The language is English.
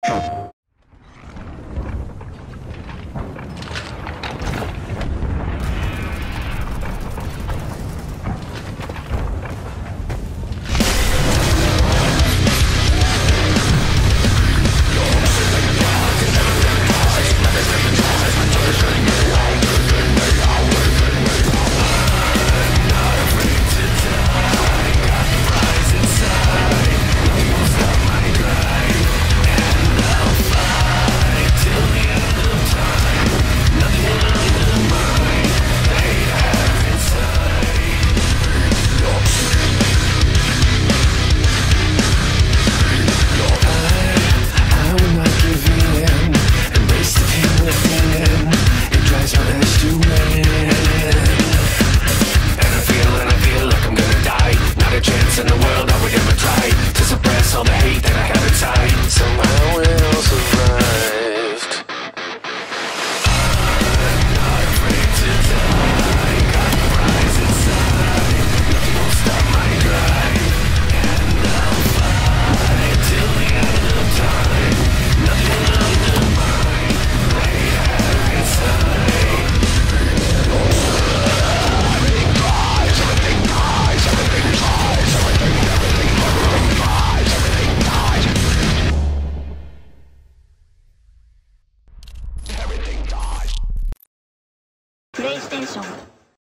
In the world I would never try to suppress all the hate that I have inside. So